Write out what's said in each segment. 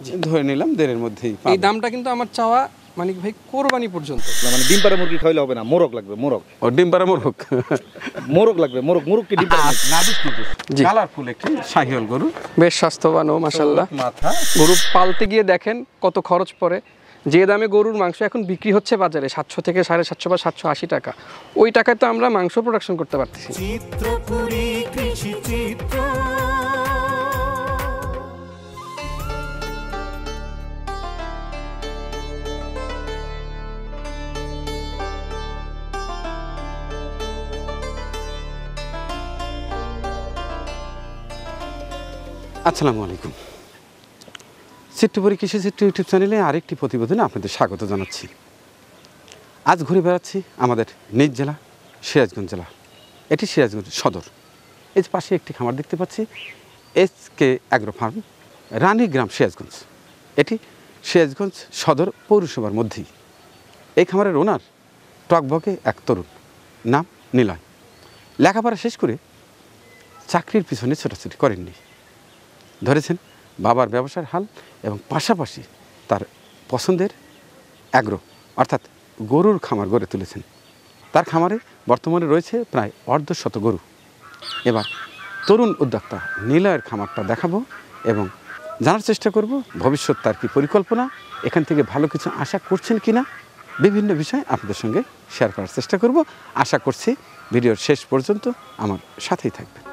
ধরে নিলাম দেড়ের মধ্যেই। এই দামটা কিন্তু আমার চাওয়া মানিক ভাই কোরবানি পর্যন্ত। মানে ডিম পাড়া মুরগি খাইলে হবে না, মোরগ লাগবে, মোরগ। ও ডিম পাড়া মোরগ, মোরগ লাগবে, মোরগ। মোরগ কি ডিম পাড়া নাকি? জি, কালারফুল একটি শাহিওয়াল গরু, বেশ স্বাস্থ্যবানও মাশাআল্লাহ। মাথা গরু পালতে গিয়ে দেখেন কত খরচ পড়ে। যে দামে গরুর মাংস এখন বিক্রি হচ্ছে বাজারে 700 থেকে 750 বা 780 টাকা, ওই টাকায় তো আমরা মাংস প্রোডাকশন করতে পারতেছি। চিত্রপুরী কৃষি চিত্র। আসসালামু আলাইকুম। চিত্রপুরী কৃষি চিত্র ইউটিউব চ্যানেলে আরেকটি প্রতিবেদনে আপনাদের স্বাগত জানাচ্ছি। আজ ঘুরে বেড়াচ্ছি আমাদের নিজ জেলা সিরাজগঞ্জ জেলা, এটি সিরাজগঞ্জ সদর। এই যে পাশে একটি খামার দেখতে পাচ্ছি, SK agro farm, Ranigram, Sirajganj. এটি সিরাজগঞ্জ সদর পৌরসভার মধ্যেই। এই খামারের ওনার টকবকে এক তরুণ, নাম নিলয়। লেখাপড়া শেষ করে চাকরির পিছনে ছোটাছুটি করেননি, ধরেছেন বাবার ব্যবসার হাল এবং পাশাপাশি তার পছন্দের অ্যাগ্রো অর্থাৎ গরুর খামার গড়ে তুলেছেন। তার খামারে বর্তমানে রয়েছে প্রায় অর্ধশত গরু। এবার তরুণ উদ্যোক্তা নিলয়ের খামারটা দেখাবো এবং জানার চেষ্টা করব ভবিষ্যৎ তার কী পরিকল্পনা, এখান থেকে ভালো কিছু আশা করছেন কিনা, বিভিন্ন বিষয় আপনাদের সঙ্গে শেয়ার করার চেষ্টা করব। আশা করছি ভিডিওর শেষ পর্যন্ত আমার সাথেই থাকবেন।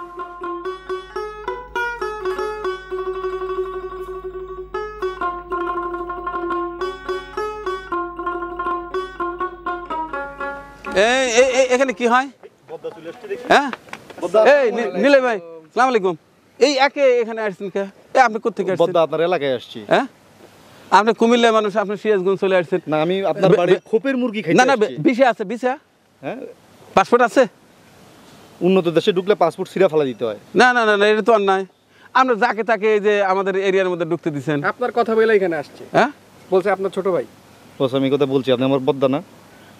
এখানে কি হয়? হ্যাঁ, এই নিলয় ভাই, আসসালামু আলাইকুম। এই একে এখানে আসছেন কে? আপনি কোথেকে আসছেন? আপনার এলাকায় আসছি। হ্যাঁ, আপনি কুমিল্লার মানুষ, আপনি সিরাজগঞ্জ চলে আসছেন। না, আমি আপনার বাড়ির খোপের মুরগি খাইতে না না, আসছি। ভিসা আছে, ভিসা? হ্যাঁ, পাসপোর্ট আছে? উন্নত দেশে ঢুকলে পাসপোর্ট ছিঁড়া ফেলা দিতে হয়। না না না না, এটা তো আর নাই। আমরা যাকে তাকে এই যে আমাদের এরিয়ার মধ্যে ঢুকতে দিচ্ছেন। আপনার কথা বলে এখানে আসছে। হ্যাঁ, বলছে আপনার ছোট ভাই। বস, আমি কথা বলছি, আপনি আমার বদ্দা না।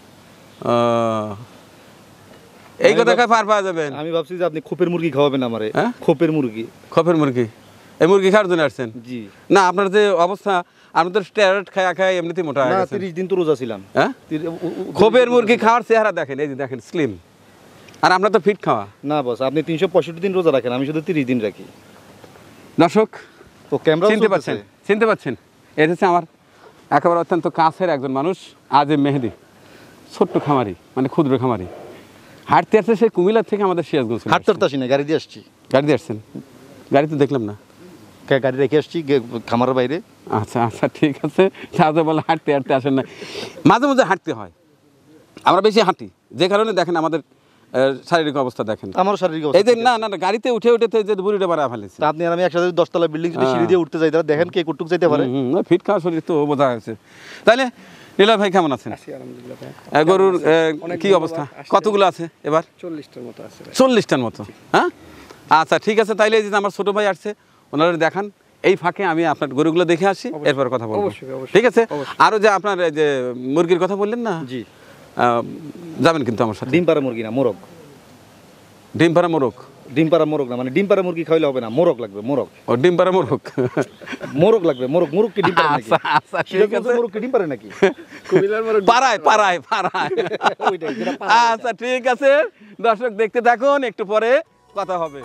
এই কথা কায় পার পাওয়া যাবেন? আমি ভাবছি যে আপনি খোপের মুরগি খাওয়াবেন আমারে। হ্যাঁ, খোপের মুরগি। খোপের মুরগি? এই মুরগি খাওয়ার জন্য আসছেন? জি না, আপনার যে অবস্থা, আপনি তো স্টেরয়েড খায়া খায় এমনিতেই মোটা হয়ে না, গেছেন। 30 দিন তো রোজা ছিলাম। হ্যাঁ, খোপের মুরগি খাওয়ার চেহারা দেখেন, এই যে দেখেন স্লিম, আর আমরা তো ফিট খাওয়া। না বস, আপনি 365 দিন রোজা রাখেন, আমি শুধু 30 দিন রাখি। দর্শক তো ক্যামেরা চিনতে পাচ্ছেন, চিনতে পাচ্ছেন? এটা হচ্ছে আমার একেবারে অত্যন্ত কাছের একজন মানুষ, আজিম মেহেদি। ছোট্ট খামারি, মানে ক্ষুদ্র খামারি। হাঁটতে আসছে সে কুমিল্লা থেকে আমাদের সিরাজগঞ্জ। হাঁটতে আসি না, গাড়ি দিয়ে আসছি। গাড়ি দিয়ে আসছেন? গাড়ি তো দেখলাম না। গাড়ি রেখে আসছি খামারের বাইরে। আচ্ছা আচ্ছা, ঠিক আছে। তাহলে বলে হাঁটতে হাঁটতে আসেন না? মাঝে মাঝে হাঁটতে হয়, আমরা বেশি হাঁটি, যে কারণে দেখেন আমাদের শারীরিক অবস্থা দেখেন। আমার শারীরিক এই যে না না, গাড়িতে উঠে উঠে যে বুড়িটা বাড়া ফেলেছে। আপনি আর আমি একসাথে 10 তলা বিল্ডিং যদি সিঁড়ি দিয়ে উঠতে যাই, তাহলে দেখেন কে কতটুকু যাইতে পারে। ফিট খাওয়া শরীর তো বোঝা হয়েছে। তাহলে নিলয় ভাই কেমন আছেন? আলহামদুলিল্লাহ ভাই। গরুর কি অবস্থা? কতগুলো আছে এবার? 40টার মতো আছে ভাই। 40টার মতো? হ্যাঁ, আচ্ছা ঠিক আছে। তাইলে এই যে আমার ছোট ভাই আসছে, ওনারা দেখান। এই ফাঁকে আমি আপনার গরুগুলো দেখে আসি, এরপর কথা বলবো। ঠিক আছে? আরও যে আপনার যে মুরগির কথা বললেন না, জি, যাবেন কিন্তু আমার সাথে। ডিম পাড়া মুরগি না, মোরগ। ডিম পাড়া মোরগ? ডিম পাড়া মোরগ না, মানে ডিম পাড়া মুরগি খাইলে হবে না, মোরগ লাগবে, মোরগ। ও ডিম পাড়া মোরগ? মোরগ লাগবে, মোরগ। মোরগ কি ডিম পাড়ে নাকি? আচ্ছা আচ্ছা, ঠিক আছে। মোরগ কি ডিম পাড়ে নাকি? কুমিল্লার মোরগ পাড়ায় পাড়ায় পাড়ায়। ওইটাই, যেটা পাড়া। আচ্ছা ঠিক আছে, দর্শক দেখতে থাকুন, একটু পরে কথা হবে।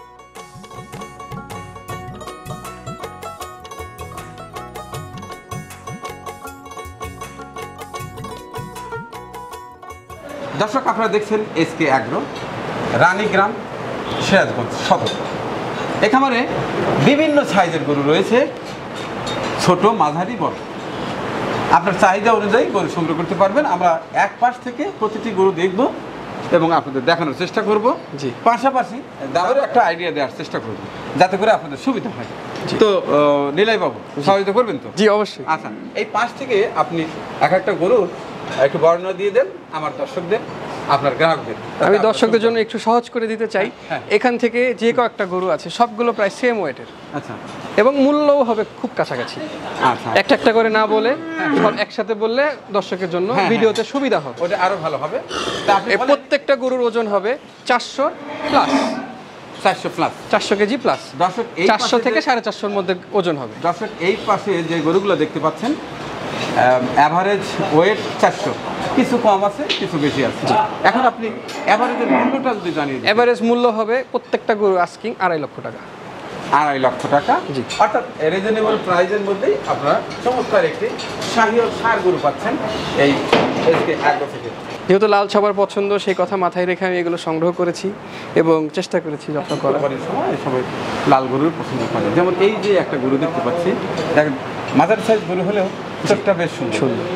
দর্শক আপনারা দেখছেন এসকে অ্যাগ্রো, রানীগ্রাম, সিরাজগঞ্জ সদর। এ খামারে বিভিন্ন সাইজের গরু রয়েছে, ছোট, মাঝারি, বড়। আপনার চাহিদা অনুযায়ী গরু সংগ্রহ করতে পারবেন। আমরা এক পাশ থেকে প্রতিটি গরু দেখব এবং আপনাদের দেখানোর চেষ্টা করব। জি, পাশাপাশি দামেরও একটা আইডিয়া দেওয়ার চেষ্টা করব, যাতে করে আপনাদের সুবিধা হয়। তো নিলয় বাবু, সহযোগিতা করবেন তো? জি অবশ্যই। আচ্ছা, এই পাশ থেকে আপনি এক একটা গরুর একটু বর্ণনা দিয়ে দেন আমার দর্শকদের, আপনার গ্রাহকদের। আমি দর্শকদের জন্য একটু সহজ করে দিতে চাই। হ্যাঁ। এখান থেকে যে কয়েকটা গরু আছে সবগুলো প্রায় সেম ওয়েটের, আচ্ছা, এবং মূল্যও হবে খুব কাছাকাছি। আচ্ছা, একটা একটা করে না বলে সব একসাথে বললে দর্শকের জন্য ভিডিওতে সুবিধা হবে, ওটা আরো ভালো হবে। তা আপনি বলেন, প্রত্যেকটা গরুর ওজন হবে 400 প্লাস। 400 plus 400 KG plus. দর্শক এই 400 থেকে 450-এর মধ্যে ওজন হবে। দর্শক এই পাশে যে গরুগুলো দেখতে পাচ্ছেন অ্যাভারেজ ওয়েট 400, কিছু কম আছে কিছু বেশি আছে। এখন আপনি অ্যাভারেজের মূল্যটা যদি জানিয়ে দিন। এভারেজ মূল্য হবে প্রত্যেকটা গরু আস্কিং 2.5 লক্ষ টাকা। 2.5 লক্ষ টাকা, জি। অর্থাৎ রিজনেবল প্রাইসের মধ্যেই আপনারা চমৎকার একটি শাহিওয়াল ষাঁড় গরু পাচ্ছেন এই এসকে অ্যাগ্রো থেকে। যেহেতু লাল সবার পছন্দ, সেই কথা মাথায় রেখে আমি এগুলো সংগ্রহ করেছি এবং চেষ্টা করেছি যত্ন করার। কোরবানির সময় সবাই লাল গরুর পছন্দ করে, যেমন এই যে একটা গরু দেখতে পাচ্ছি, দেখেন মাঝারি সাইজ গরু হলেও চোখটা বেশ সুন্দর।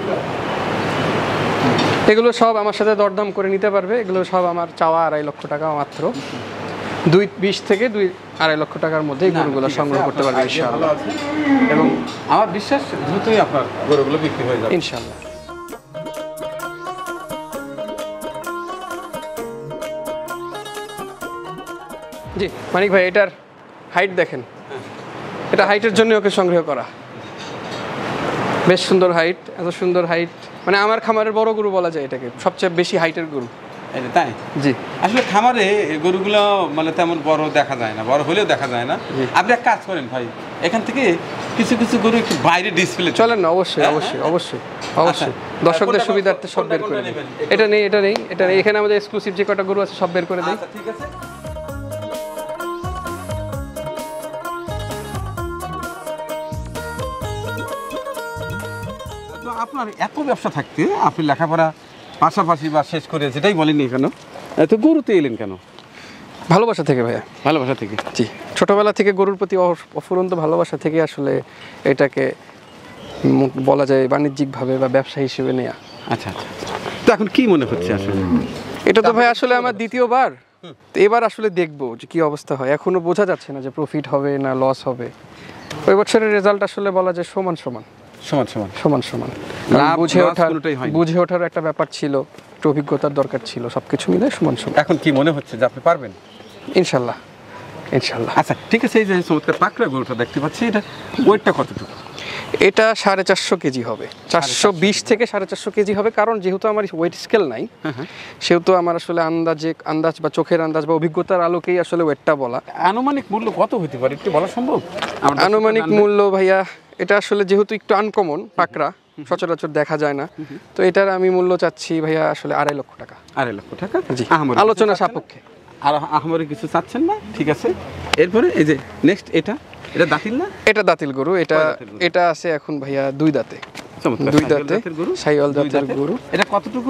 এগুলো সব আমার সাথে দরদাম করে নিতে পারবে। এগুলো সব আমার চাওয়া 2.5 লক্ষ টাকা মাত্র। 2.20 থেকে 2.5 লক্ষ টাকার মধ্যে এই গরুগুলো সংগ্রহ করতে পারবে ইনশাআল্লাহ। এবং আমার বিশ্বাস দ্রুতই আপনার গরুগুলো বিক্রি হয়ে যাবে ইনশাআল্লাহ। জি মানিক ভাই, এটার হাইট দেখেন, এটা হাইটের জন্য ওকে সংগ্রহ করা। বেশ সুন্দর হাইট, এত সুন্দর হাইট, মানে আমার খামারের বড় গরু বলা যায় এটাকে, সবচেয়ে বেশি হাইটের গরু। এটা তাই? জি। আসলে খামারে গরুগুলো মানে তেমন বড় দেখা যায় না, বড় হলেও দেখা যায় না। আপনি এক কাজ করেন ভাই, এখান থেকে কিছু কিছু গরু একটু বাইরে ডিসপ্লে চলেন না, অবশ্যই অবশ্যই অবশ্যই অবশ্যই দর্শকদের সুবিধার্থে সব বের করে দিই। এটা নেই, এটা নেই, এটা নেই, এখানে আমাদের এক্সক্লুসিভ যে কটা গরু আছে সব বের করে দিই। ঠিক আছে। তো আপনার এত ব্যবসা থাকতে আপনি লেখাপড়া পাশাপাশি বা শেষ করে যেটাই বলেননি কেন, এত গরুতে এলেন কেন? ভালোবাসা থেকে ভাইয়া, ভালোবাসা থেকে। জি, ছোটবেলা থেকে গরুর প্রতি অফুরন্ত ভালোবাসা থেকে আসলে এটাকে বলা যায় বাণিজ্যিকভাবে বা ব্যবসা হিসেবে নেয়া। আচ্ছা আচ্ছা। তো এখন কি মনে হচ্ছে আসলে? এটা তো ভাই আসলে আমার দ্বিতীয়বার, তো এবার আসলে দেখবো যে কি অবস্থা হয়। এখনো বোঝা যাচ্ছে না যে প্রফিট হবে না লস হবে। ওই বছরের রেজাল্ট আসলে বলা যায় সমান সমান সমান সমান সমান সমান। লাভ বুঝে লস ওঠার কোনোটাই হয়নি। বুঝে ওঠার একটা ব্যাপার ছিল, একটু অভিজ্ঞতার দরকার ছিল, সবকিছু মিলে সমান সমান। এখন কি মনে হচ্ছে যে আপনি পারবেন? ইনশাল্লাহ ইনশাল্লাহ। আচ্ছা ঠিক আছে। এই যে চমৎকার পাকড়া গরুটা দেখতে পাচ্ছি, এটা ওয়েটটা কতটুকু? এটা 450 কেজি হবে, 420 থেকে 450 কেজি হবে। কারণ যেহেতু আমার ওয়েট স্কেল নাই, সেহেতু আমার আসলে আন্দাজ বা চোখের আন্দাজ বা অভিজ্ঞতার আলোকেই আসলে ওয়েটটা বলা। আনুমানিক মূল্য কত হতে পারে একটু বলা সম্ভব? আমার দর্শকরা আনুমানিক জানবে। মূল্য ভাইয়া, এটা আসলে যেহেতু একটু আনকমন পাকড়া, সচরাচর দেখা যায় না, তো এটার আমি মূল্য চাচ্ছি ভাইয়া আসলে 2.5 লক্ষ টাকা। 2.5 লক্ষ টাকা। জি, আহামরি আলোচনা কিছু চাচ্ছেন না? সাপেক্ষে। আর আহামরি কিছু চাচ্ছেন না, ঠিক আছে। এরপরে এই যে নেক্সট, এটা দাঁতিল না? এটা দাঁতিল গরু। এটা কয় দাঁতের গরু? এটা আছে এখন ভাইয়া 2 দাঁতে। চমৎকার 2 শাহিওয়াল দাঁতে জাতের গরু, শাহিওয়াল 2 জাতের দাঁতের। গরু। এটা কতটুকু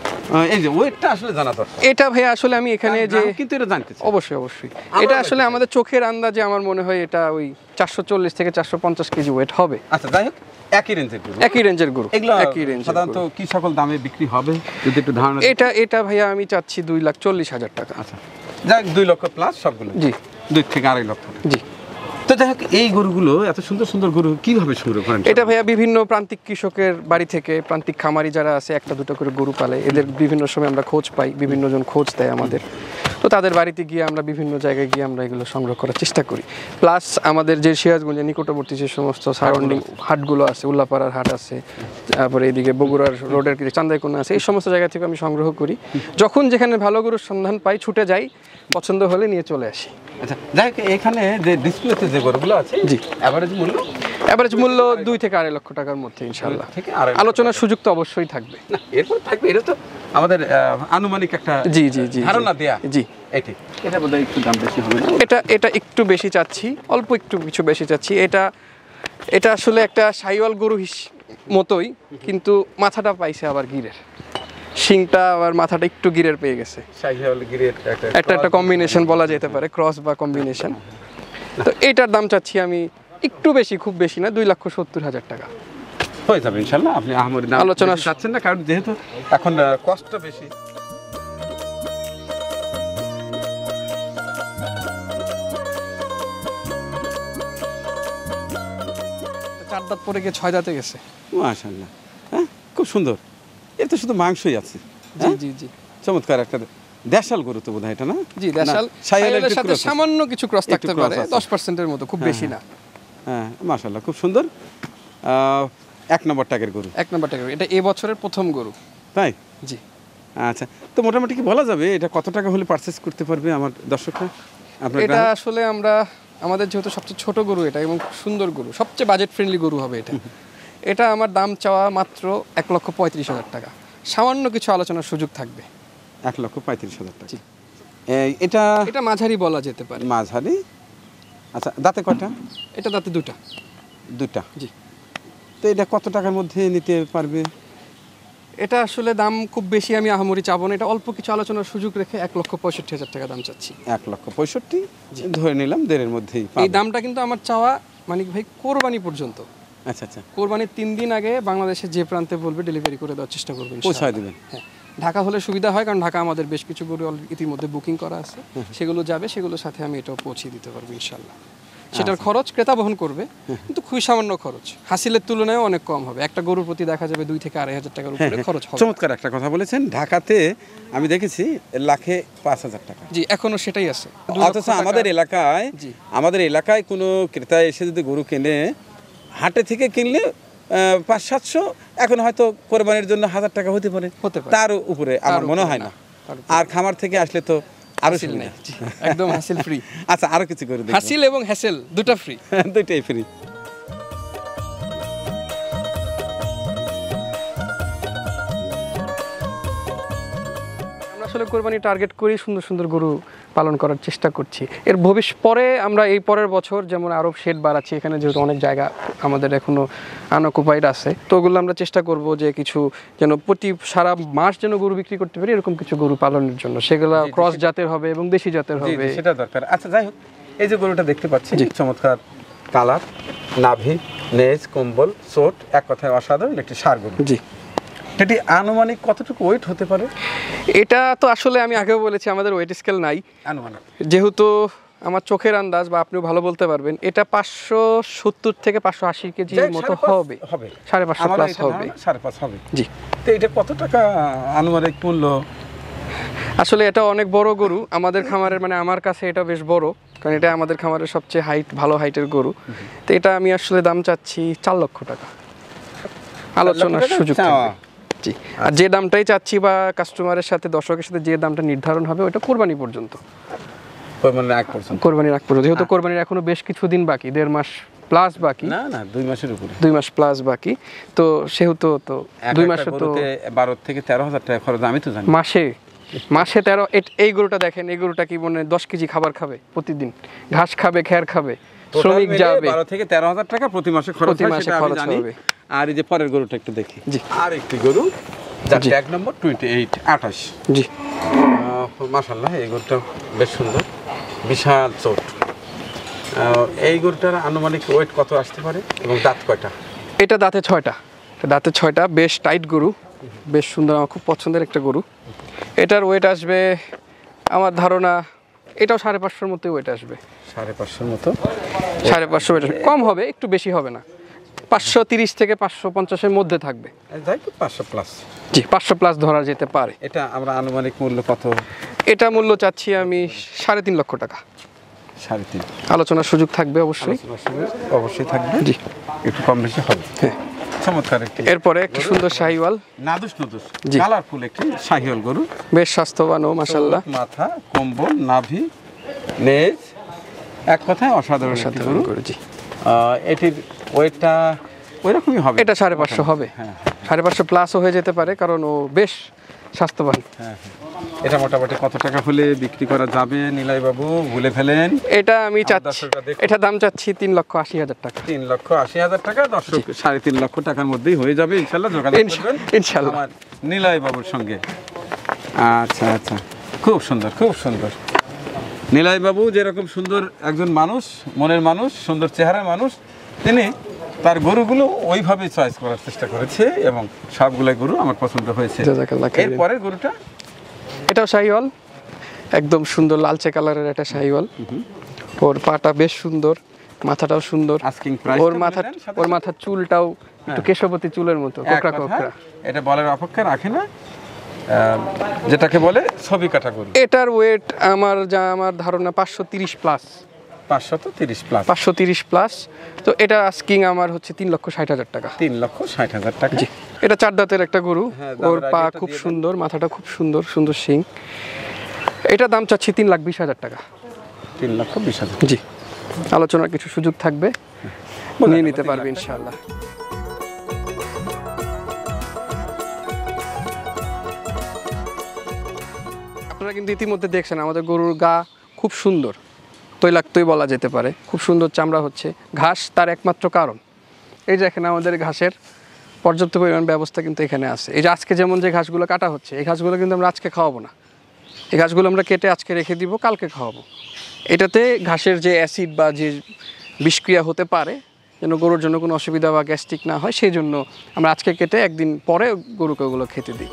এই যে ওয়েটটা আসলে জানা দরকার। এটা ভাইয়া আসলে আমি এখানে যে গ্রাহক কিন্তু এটা জানতে চায়। অবশ্যই অবশ্যই এটা আসলে আমাদের চোখের আন্দাজে আমার মনে হয় এটা ওই 440 থেকে 450 কেজি ওয়েট হবে। আচ্ছা যাই হোক, একই রেঞ্জের গরু। একই রেঞ্জের গরু, এগুলো একই রেঞ্জের সাধারণত কি সকল দামে বিক্রি হবে যদি একটু ধারণা দিন? এটা ভাইয়া আমি চাচ্ছি 2,40,000 টাকা। আচ্ছা যাই হোক, 2 লক্ষ প্লাস সবগুলো। জি 2 থেকে 2.5 লক্ষ। জি। তো যাই হোক, এই গরুগুলো এত সুন্দর সুন্দর গরু কিভাবে সংগ্রহ করেন? এটা ভাইয়া বিভিন্ন প্রান্তিক কৃষকের বাড়ি থেকে, প্রান্তিক খামারি যারা আছে একটা দুটো করে গরু পালে, এদের বিভিন্ন সময় আমরা খোঁজ পাই, বিভিন্ন জন খোঁজ দেয় আমাদের, তো তাদের বাড়িতে গিয়ে আমরা বিভিন্ন জায়গায় গিয়ে আমরা এগুলো সংগ্রহ করার চেষ্টা করি। প্লাস আমাদের যে সিরাজগঞ্জের নিকটবর্তী যে সমস্ত সারাউন্ডিং হাটগুলো আছে, উল্লাপাড়ার হাট আছে, তারপরে এদিকে বগুড়ার রোডের চান্দাইকোনা আছে, এই সমস্ত জায়গা থেকে আমি সংগ্রহ করি। যখন যেখানে ভালো গরুর সন্ধান পাই ছুটে যাই, পছন্দ হলে নিয়ে চলে আসি। আচ্ছা যাই হোক, এখানে যে ডিসপ্লেতে যে গরুগুলো আছে, জি, এভারেজ মূল্য এভারেজ মূল্য 2 থেকে 2.5 লক্ষ টাকার মধ্যে ইনশাআল্লাহ। থেকে 2.5 আলোচনার সুযোগ তো অবশ্যই থাকবে। না এরপর থাকবে, এটা তো আমাদের আনুমানিক একটা জি জি জি ধারণা দেয়া। জি, এটি এটা বোধহয় একটু দাম বেশি হবে না? এটা একটু বেশি চাচ্ছি, অল্প একটু কিছু বেশি চাচ্ছি। এটা আসলে একটা শাহিওয়াল গরু মতোই, কিন্তু মাথাটা পাইছে আবার গিরের, শিংটা আবার মাথাটা একটু গিরের পেয়ে গেছে। শাহিওয়াল গিরের একটা কম্বিনেশন বলা যেতে পারে, ক্রস বা কম্বিনেশন। তো এটার দাম চাচ্ছি আমি একটু বেশি, খুব বেশি না, 2,70,000 টাকা। হয়ে যাবে ইনশাল্লাহ। আপনি আহামরি দাম আলোচনা বেশি চাচ্ছেন না, কারণ যেহেতু এখন কষ্ট বেশি। চার দাঁত পরে গিয়ে 6 দাঁতে গেছে। মাশাআল্লাহ, হ্যাঁ খুব সুন্দর। এর তো শুধু মাংসই আছে। জি জি জি, চমৎকার একটা দেশাল গরু তো বোধহয় এটা, না? জি দেশাল। না, শাহিওয়ালের শাহিওয়ালের একটু সাথে cross আছে। সামান্য কিছু ক্রস থাকতে একটু cross পারে, আছে। 10% মতো, খুব বেশি না। হ্যাঁ মাশাআল্লাহ, খুব সুন্দর। 1 নম্বর ট্যাগের গরু, 1 নম্বর টাকা। এটা এই বছরের প্রথম গরু। তাই? জি। আচ্ছা, তো মোটামুটি কি বলা যাবে এটা কত টাকা হলে পারচেস করতে পারবে আমার দর্শকরা? আপনার এটা আসলে আমরা আমাদের যেহেতু সবচেয়ে ছোট গরু এটা এবং সুন্দর গরু, সবচেয়ে বাজেট ফ্রেন্ডলি গরু হবে এটা। এটা আমার দাম চাওয়া মাত্র 1,35,000 টাকা, সামান্য কিছু আলোচনার সুযোগ থাকবে। 1,35,000 টাকা। এটা এটা মাঝারি বলা যেতে পারে। মাঝারি। আচ্ছা, দাঁতে কয়টা? এটা দাঁতে দুটা। দুটা। জি। তো এটা কত টাকার মধ্যে নিতে পারবে? এটা আসলে দাম খুব বেশি আমি আহামরি চাবো না, এটা অল্প কিছু আলোচনার সুযোগ রেখে 1,65,000 টাকা দাম চাচ্ছি। 1,65,000 ধরে নিলাম, দেড়ের মধ্যেই এই দামটা কিন্তু আমার চাওয়া মানিক ভাই কোরবানি পর্যন্ত। আচ্ছা আচ্ছা, কোরবানির 3 দিন আগে বাংলাদেশে যে প্রান্তে বলবে ডেলিভারি করে দেওয়ার চেষ্টা করবেন, পৌঁছায় দিবেন। হ্যাঁ, ঢাকা হলে সুবিধা হয়, কারণ ঢাকা আমাদের বেশ কিছু গরু ইতিমধ্যে বুকিং করা আছে, সেগুলো যাবে, সেগুলোর সাথে আমি এটাও পৌঁছে দিতে পারবো ইনশাল্লাহ। সেটার খরচ ক্রেতা বহন করবে, কিন্তু খুবই সামান্য খরচ, হাসিলের তুলনায় অনেক কম হবে। একটা গরুর প্রতি দেখা যাবে 2 থেকে 2,500 টাকার উপরে খরচ হবে। চমৎকার একটা কথা বলেছেন। ঢাকাতে আমি দেখেছি লাখে 5,000 টাকা। জি, এখনো সেটাই আছে। অথচ আমাদের এলাকায় কোনো ক্রেতা এসে যদি গরু কেনে, হাটে থেকে কিনলে 500-700, এখন হয়তো কোরবানির জন্য 1,000 টাকা হতে পারে, তার উপরে আমার মনে হয় না। আর খামার থেকে আসলে তো আরো হাসিল নেই, একদম হাসিল ফ্রি। আচ্ছা, আরো কিছু করে দেখি। হাসিল এবং হ্যাসেল দুটো ফ্রি। দুইটাই ফ্রি। আমরা আসলে কোরবানি টার্গেট করি সুন্দর সুন্দর গরু পালন করার চেষ্টা করছি। এর পরে আমরা এই পরের বছর যেমন আরো শেড বাড়াচ্ছি, এখানে যেহেতু অনেক জায়গা আমাদের এখনো আনঅকুপাইড আছে, তো ওগুলো আমরা চেষ্টা করব যে কিছু যেন সারা মাস যেন গরু বিক্রি করতে পারি, এরকম কিছু গরু পালনের জন্য। সেগুলো ক্রস জাতের হবে এবং দেশি জাতের হবে, সেটা দরকার। আচ্ছা, যাই হোক, এই যে গরুটা দেখতে পাচ্ছি, চমৎকার কালার, নাভি, নেজ, কম্বল, চোট, এক কথায় অসাধারণ একটি ষাঁড় গরু। জি। এটি আনুমানিক কতটুকু ওয়েট হতে পারে? এটা তো আসলে আমি আগেও বলেছি আমাদের ওয়েট স্কেল নাই, আনুমানিক যেহেতু আমার চোখের আন্দাজ বা আপনিও ভালো বলতে পারবেন, এটা 570 থেকে 580 কেজির মতো হবে। 5.5 প্লাস হবে। 5.5 হবে। জি। তো এটা কত টাকা আনুমানিক মূল্য? আসলে এটা অনেক বড় গরু আমাদের খামারের, মানে আমার কাছে এটা বেশ বড়, কারণ এটা আমাদের খামারের সবচেয়ে ভালো হাইটের গরু। তো এটা আমি আসলে দাম চাচ্ছি 4 লক্ষ টাকা, আলোচনার সুযোগ থাকবে। জি। আর যে দামটাই চাচ্ছি বা কাস্টমারের সাথে দর্শকের সাথে যে দামটা নির্ধারণ হবে, ওটা কোরবানি পর্যন্ত। কোরবানির আগ পর্যন্ত, যেহেতু কোরবানির এখনো বেশ কিছুদিন বাকি, 1.5 মাস প্লাস বাকি। না, 2 মাসের উপরে, 2 মাস প্লাস বাকি। তো সেহেতু তো 2 মাসে তো 12 থেকে 13,000 টাকা খরচ, আমি তো জানি। মাসে 13। এই গরুটা দেখেন, এই গরুটা কি মনে 10 কেজি খাবার খাবে প্রতিদিন, ঘাস খাবে, খের খাবে, শ্রমিক যাবে, 12 থেকে 13,000 টাকা প্রতি মাসে খরচ হয়, সেটা আমি জানি। আর এই যে পরের গরুটা একটু দেখি। জি। আর একটি গরু, যার ট্যাগ নম্বর 2828। জি। মাশাআল্লাহ, এই গরুটা বেশ সুন্দর, বিশাল চোট। এই গরুটার আনুমানিক ওয়েট কত আসতে পারে এবং দাঁত কয়টা? এটা দাঁতে 6টা, বেশ টাইট গরু, বেশ সুন্দর, আমার খুব পছন্দের একটা গরু। এটার ওয়েট আসবে আমার ধারণা, এটাও 550-এর মতো ওয়েট আসবে। 550-এর মতো? 550 ওয়েট, কম হবে, একটু বেশি হবে না। 530 থেকে 550-এর মধ্যে থাকবে। যাই তো 500 প্লাস। জি, 500 প্লাস ধরা যেতে পারে। এটা আমরা আনুমানিক মূল্য কত? এটা মূল্য চাচ্ছি আমি 3.5 লক্ষ টাকা। 3.5। আলোচনার সুযোগ থাকবে অবশ্যই। অবশ্যই থাকবে। জি। একটু কম বেশি হবে। হ্যাঁ, চমৎকার একটি। এরপরে একটি সুন্দর শাহিওয়াল, নাদুস কালারফুল একটি শাহিওয়াল গরু, বেশ স্বাস্থ্যবানও মাশাআল্লাহ। মাথা, কম্বল, নাভি, নেজ, এক কথায় অসাধারণ গরু। জি। এটির ওয়েটটা ওইরকমই হবে। এটা 550 হবে। 550 প্লাসও হয়ে যেতে পারে, কারণ ও বেশ স্বাস্থ্যবান। হ্যাঁ, এটা মোটামুটি কত টাকা হলে বিক্রি করা যাবে নিলয় বাবু, বলে ফেলেন? এটা আমি চাচ্ছি, এটা দাম চাচ্ছি 3,80,000 টাকা। 3,80,000 টাকা। দর্শক, 3.5 লক্ষ টাকার মধ্যেই হয়ে যাবে ইনশাআল্লাহ। যোগাযোগ করবেন ইনশাআল্লাহ আমার নিলয় বাবুর সঙ্গে। আচ্ছা আচ্ছা, খুব সুন্দর, খুব সুন্দর। নিলয় বাবু যেরকম সুন্দর একজন মানুষ, মনের মানুষ, সুন্দর চেহারার মানুষ, তিনি তার গরুগুলো ওইভাবেই চয়েস করার চেষ্টা করেছে এবং সবগুলো গরু আমার পছন্দ হয়েছে। এরপরের গরুটা, এটাও শাহিওয়াল, একদম সুন্দর লালচে কালারের একটা শাহিওয়াল। ওর পাটা বেশ সুন্দর, মাথাটাও সুন্দর। ওর মাথার চুলটাও একটু কেশবতী চুলের মতো, কোকড়া কোকড়া। এটা বলার অপেক্ষা রাখে না, যেটাকে বলে ছবি কাটা গরু। এটার ওয়েট আমার ধারণা 530 প্লাস। 530 প্লাস। তো এটা আস্কিং আমার হচ্ছে 3,60,000 টাকা। 3,60,000 টাকা। জি। এটা 4 দাঁতের একটা গরু, ওর পা খুব সুন্দর, মাথাটা খুব সুন্দর, সুন্দর শিং। এটা দাম চাচ্ছি 3,20,000 টাকা। 3,20,000। জি, আলোচনার কিছু সুযোগ থাকবে, নিয়ে নিতে পারবে ইনশাআল্লাহ। আপনারা কিন্তু ইতিমধ্যে দেখছেন আমাদের গরুর গা খুব সুন্দর, তৈলাক্তই বলা যেতে পারে, খুব সুন্দর চামড়া হচ্ছে। ঘাস তার একমাত্র কারণ। এই যে এখানে আমাদের ঘাসের পর্যাপ্ত পরিমাণ ব্যবস্থা কিন্তু এখানে আছে। এই যে আজকে যেমন যে ঘাসগুলো কাটা হচ্ছে, এই ঘাসগুলো কিন্তু আমরা আজকে খাওয়াবো না, এই ঘাসগুলো আমরা কেটে আজকে রেখে দিব, কালকে খাওয়াবো। এটাতে ঘাসের যে অ্যাসিড বা যে বিষক্রিয়া হতে পারে, যেন গরুর জন্য কোনো অসুবিধা বা গ্যাস্ট্রিক না হয়, সেই জন্য আমরা আজকে কেটে একদিন পরে গরুকে ওগুলো খেতে দিই।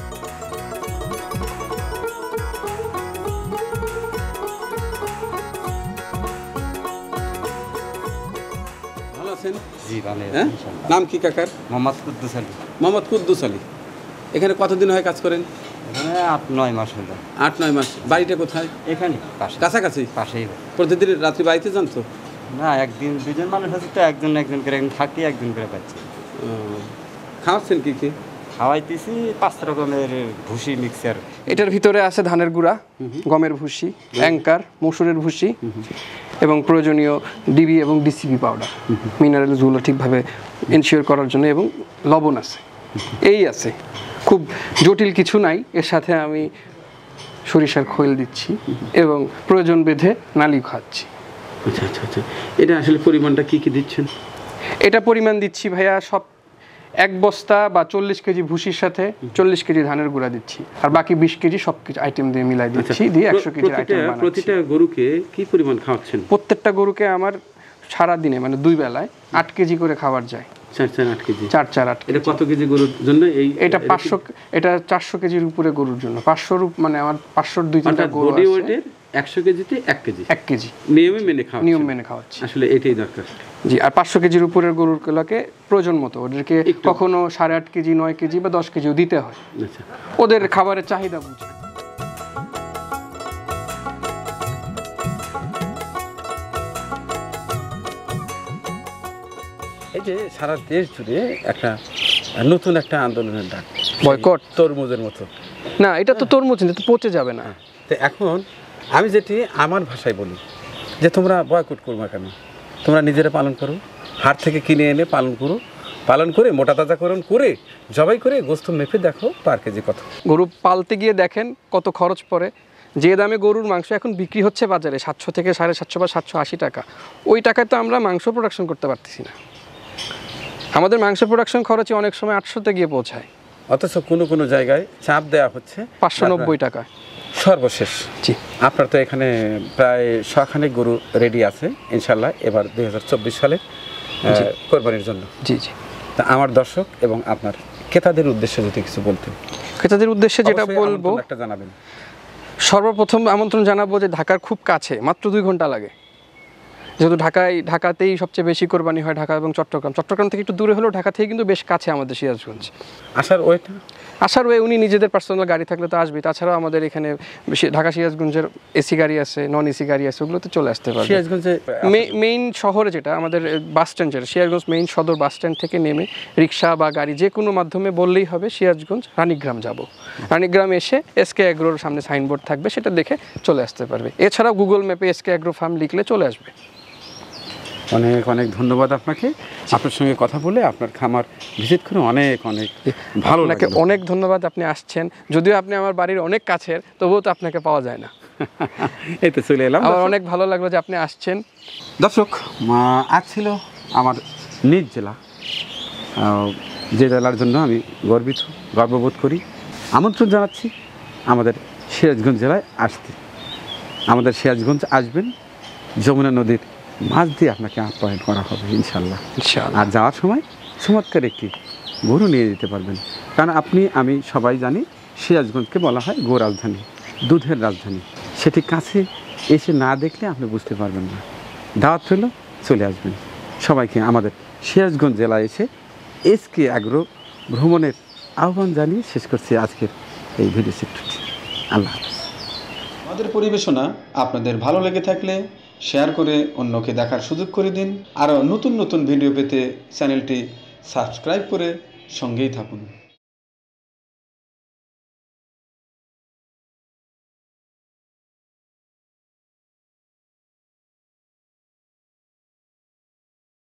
ভালো আছেন? জি ভালো হ্যাঁ, নাম কি কাকার? মোহাম্মদ কুদ্দুস আলী। মোহাম্মদ কুদ্দুস আলী। এখানে কতদিন হয় কাজ করেন? এখানে 8-9 মাস হলো। 8-9 মাস। বাড়িটা কোথায়? এখানে পাশে, কাছাকাছি? পাশেই। প্রতিদিন রাত্রি বাড়িতে যান তো? না, একদিন দুজন মানুষ আছে তো, একজন করে একদিন থাকি, একদিন করে পাচ্ছি। খাওয়াচ্ছেন কি কি? খাওয়াইতেছি 5 রকমের ভুসি মিক্সার। এটার ভিতরে আছে ধানের গুঁড়া, গমের ভুসি, অ্যাঙ্কার, মসুরের ভুসি এবং প্রয়োজনীয় ডিবি এবং ডিসিপি পাউডার, মিনারেলসগুলো ঠিকভাবে এনশিওর করার জন্য, এবং লবণ আছে। এই আছে, খুব জটিল কিছু নাই। এর সাথে আমি সরিষার খৈল দিচ্ছি এবং প্রয়োজন বেঁধে নালি খাচ্ছি। আচ্ছা আচ্ছা আচ্ছা, এটা আসলে পরিমাণটা কি কি দিচ্ছেন? এটা পরিমাণ দিচ্ছি ভাইয়া, সব 1 বস্তা বা 40 কেজি ভুসির সাথে 40 কেজি ধানের গুঁড়া দিচ্ছি, আর বাকি 20 কেজি সব কিছু আইটেম দিয়ে মিলাই দিচ্ছি, দিয়ে 100 কেজির আইটেম বানাচ্ছি। প্রতিটা গরুকে কি পরিমাণ খাওয়াচ্ছেন? প্রত্যেকটা গরুকে আমার সারা দিনে মানে 2 বেলায় 8 কেজি করে খাবার যায়। 4-4-8 কেজি। 4-4-8। এটা কত কেজি গরুর জন্য? এটা 400 কেজির উপরে গরুর জন্য। 500 মানে আমার 500 2-3টা গরু বডি আছে। ওয়েটের 100 কেজিতে 1 কেজি। 1 কেজি নিয়ম মেনে খাওয়াচ্ছি। আসলে এটাই দরকার। জি, আর 500 কেজির উপরের গরুগুলোকে প্রয়োজন মতো ওদেরকে কখনো 8.5 কেজি, 9 কেজি বা 10 কেজিও দিতে হয়। আচ্ছা, ওদের খাবারের চাহিদা বুঝে। এই যে সারা দেশ জুড়ে একটা নতুন একটা আন্দোলনের ডাক, বয়কট তরমুজের মতো। না, এটা তো তরমুজ, এটা তো পচে যাবে না। তো এখন আমি যেটি আমার ভাষায় বলি যে তোমরা বয়কট করবে কেন? তোমরা নিজেরা পালন করো, হাট থেকে কিনে এনে পালন করো, পালন করে মোটা তাজাকরণ করে জবাই করে গোস্ত মেপে দেখো পার কেজি কত। গরু পালতে গিয়ে দেখেন কত খরচ পড়ে। যে দামে গরুর মাংস এখন বিক্রি হচ্ছে বাজারে 700 থেকে 750 বা 780 টাকা, ওই টাকায় তো আমরা মাংস প্রোডাকশন করতে পারতেছি না। আমাদের মাংস প্রোডাকশন খরচে অনেক সময় 800-তে গিয়ে পৌঁছায়, অথচ কোনো কোনো জায়গায় চাপ দেওয়া হচ্ছে 590 টাকা সর্বশেষ। জি, আপনার তো এখানে প্রায় 100খানেক গরু রেডি আছে ইনশাল্লাহ এবার 2024 সালে কোরবানির জন্য। জি জি। তা আমার দর্শক এবং আপনার ক্রেতাদের উদ্দেশ্যে যদি কিছু বলতেন। ক্রেতাদের উদ্দেশ্যে যেটা অবশ্যই বলবো, আমন্ত্রণ একটা জানাবেন। সর্বপ্রথম আমন্ত্রণ জানাবো যে ঢাকার খুব কাছে, মাত্র 2 ঘন্টা লাগে। যেহেতু ঢাকাতেই সবচেয়ে বেশি কোরবানি হয়, ঢাকা এবং চট্টগ্রাম থেকে একটু দূরে হলেও ঢাকা থেকে কিন্তু বেশ কাছে আমাদের সিরাজগঞ্জ। আসার ওয়ে উনি নিজেদের পার্সোনাল গাড়ি থাকলে তো আসবে। তাছাড়াও আমাদের এখানে ঢাকা সিরাজগঞ্জের এসি গাড়ি আছে, নন এসি গাড়ি আছে, ওগুলোতে চলে আসতে পারবে। সিরাজগঞ্জে মেইন শহরে যেটা আমাদের বাস স্ট্যান্ড, যেটা সিরাজগঞ্জ মেইন সদর বাস স্ট্যান্ড থেকে নেমে রিক্সা বা গাড়ি যে কোনো মাধ্যমে বললেই হবে সিরাজগঞ্জ রানীগ্রাম যাব। রানীগ্রাম এসে এসকে অ্যাগ্রোর সামনে সাইনবোর্ড থাকবে, সেটা দেখে চলে আসতে পারবে। এছাড়াও গুগল ম্যাপে এসকে অ্যাগ্রো ফার্ম লিখলে চলে আসবে। অনেক অনেক ধন্যবাদ আপনাকে। আপনার সঙ্গে কথা বলে, আপনার খামার ভিজিট করে অনেক অনেক ভালো লাগে। অনেক ধন্যবাদ, আপনি আসছেন। যদিও আপনি আমার বাড়ির অনেক কাছের, তবুও তো আপনাকে পাওয়া যায় না। এই তো চলে এলাম। আমার অনেক ভালো লাগলো যে আপনি আসছেন। দর্শক, আজ ছিল আমার নিজ জেলা, যে জেলার জন্য আমি গর্ববোধ করি। আমন্ত্রণ জানাচ্ছি আমাদের সিরাজগঞ্জ জেলায় আসতে। আমাদের সিরাজগঞ্জ আসবেন, যমুনা নদীর মাছ দিয়ে আপনাকে আপ্যায়ন করা হবে ইনশাল্লাহ। আর যাওয়ার সময় চমৎকার একটি গরু নিয়ে যেতে পারবেন। কারণ আমি সবাই জানি সিরাজগঞ্জকে বলা হয় গো রাজধানী, দুধের রাজধানী। সেটি কাছে এসে না দেখলে আপনি বুঝতে পারবেন না। দাওয়াত রইল, চলে আসবেন। সবাইকে আমাদের সিরাজগঞ্জ জেলায় এসে এসকে অ্যাগ্রো ভ্রমণের আহ্বান জানিয়ে শেষ করছি আজকের এই ভিডিও চিত্রটি। আল্লাহ হাফেজ। আমাদের পরিবেশনা আপনাদের ভালো লেগে থাকলে শেয়ার করে অন্যকে দেখার সুযোগ করে দিন। আরও নতুন নতুন ভিডিও পেতে চ্যানেলটি সাবস্ক্রাইব করে সঙ্গেই থাকুন।